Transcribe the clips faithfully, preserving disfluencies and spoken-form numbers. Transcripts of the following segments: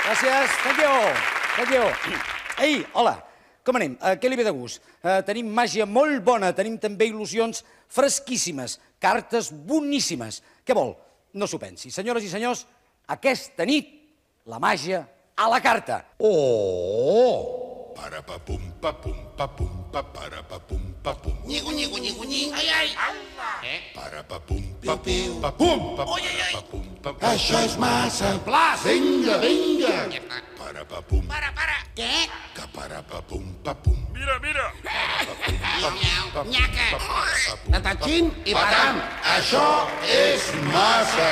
Gràcies. Thank you. Thank you. Ei, hola. Com anem? Què li ve de gust? Tenim màgia molt bona, tenim també il·lusions fresquíssimes, cartes boníssimes. Què vol? No s'ho pensi. Senyores i senyors, aquesta nit, la màgia a la carta. Oh! Para pa pum pa pum pa pum pa para pa pum pa pum. Nyigo, nyigo, nyigo, nyigo. Ai, ai. Eh? Para pa pum pa pum pa pum pa pa pum pa pum. Això és massa. Plas. Vinga, vinga. Para pa pum. Para, para. Què? Que para pa pum pa pum. Mira, mira. Miau, miau. Nyaca. Natatxin i param. Això és massa.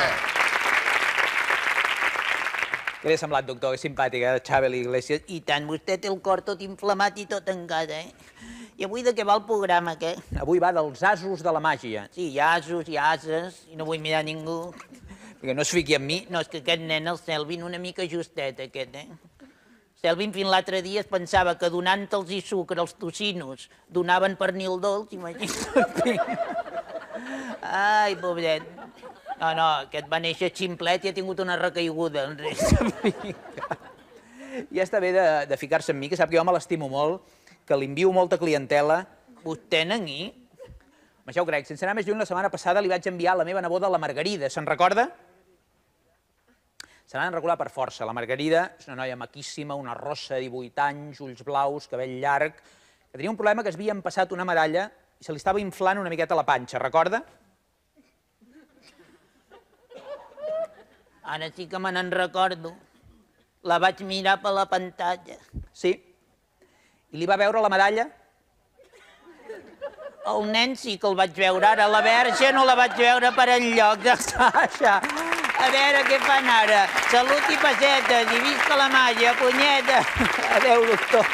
Què li ha semblat, doctor? Que simpàtica, eh? Xavi Iglesias. I tant, vostè té el cor tot inflamat i tot encara, eh? I avui de què va el programa, què? Avui va dels asos de la màgia. Sí, hi ha asos, hi ha ases, i no vull mirar ningú. Perquè no es fiqui en mi. No, és que aquest nen, el Selvin, una mica justet, aquest, eh? Selvin fins l'altre dia es pensava que donant-los i sucre als tocinos donaven pernil dolç, imagina't. Ai, pobret. No, no, aquest va néixer ximplet i ha tingut una recaiguda. Ja està bé de, de ficar-se en mi, que sap que jo me l'estimo molt, que li envio molta clientela. Vostè n'engui? Home, ja ho crec. Sense anar més lluny, la setmana passada li vaig enviar la meva neboda, la Margarida. Se'n recorda? Se n'han de recordar per força. La Margarida és una noia maquíssima, una rossa de divuit anys, ulls blaus, cabell llarg, que tenia un problema que es havia empassat una medalla i se li estava inflant una miqueta la panxa, recorda? Ara sí que me n'en recordo. La vaig mirar per la pantalla. Sí. I li va veure la medalla? El nen sí que el vaig veure. Ara la verge no la vaig veure per enlloc. Sasha. A veure què fan ara. Salut i pessetes i visca la màgia, punyeta. Adéu, doctor.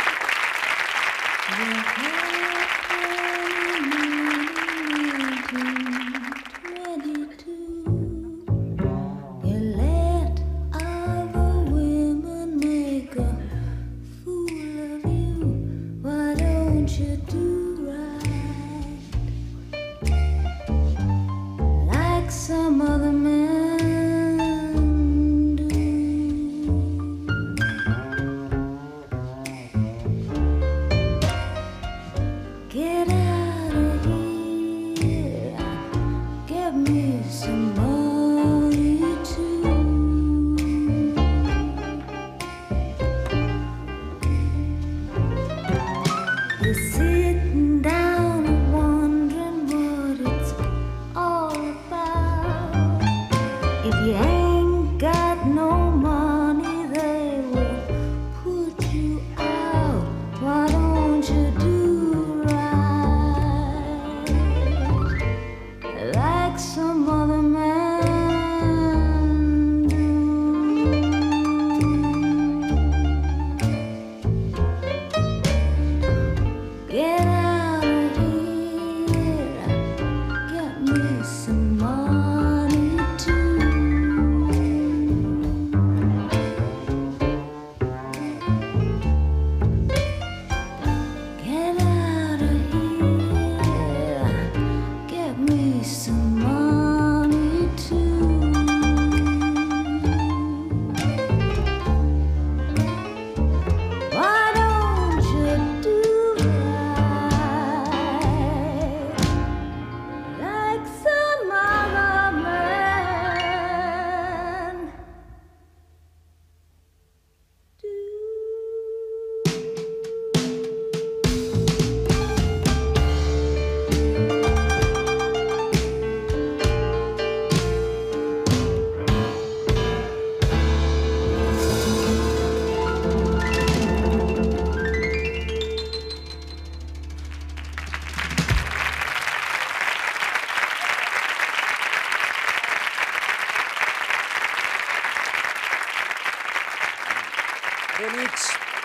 Bé, amics,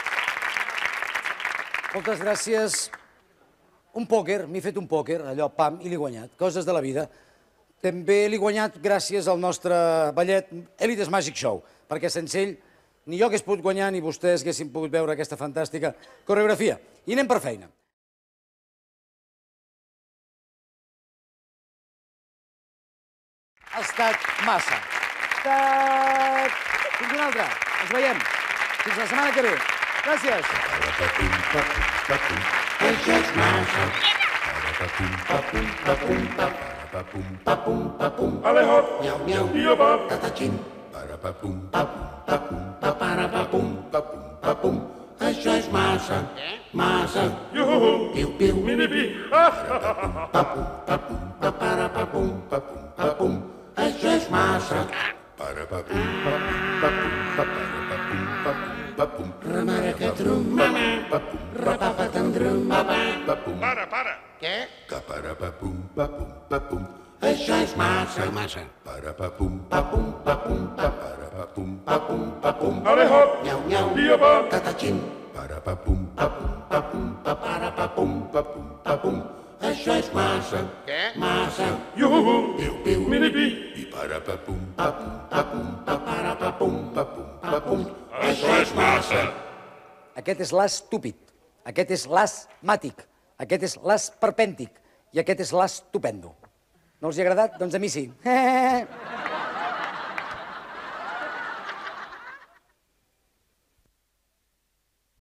moltes gràcies. Un pòquer, m'he fet un pòquer, allò, pam, i l'he guanyat. Coses de la vida. També l'he guanyat gràcies al nostre ballet Elites Magic Show, perquè sense ell ni jo hagués pogut guanyar ni vostès haguessin pogut veure aquesta fantàstica coreografia. I anem per feina. Ha estat massa. Ha estat... Fins una altra. Ens veiem. Fins la setmana que ve. Gràcies. Això és massa. Alejop, Miau, miau. tío va. Tatachín. Parapapum, Paparapapum. Papum. Això és massa. Massa. yuhu, Piu, piu. minibi. Papum. Paparapapum. Papum. Això és massa. Parapapum, papum, Ramaracatrum. Rapapatandrum. para, para. Què? Caparapapum, papum, papum. Això és massa. Massa. Parapapum, Papum. Papum. parapapum, Papum. Papum. Alejop, Miau, miau. tío va. Tatachín. Parapapum, Papum. Papum. Paparapapum. papum, Papum. Això és massa. Què? Massa. yuhu, Piu, piu. minibi. I parapapum, Papum. Papum. Paparapapum. papum, Papum. Això és massa. Aquest és l'estúpid. Aquest és l'asmàtic. Aquest és l'esperpèntic. I aquest és l'estupendo. No els hi ha agradat? Doncs a mi sí.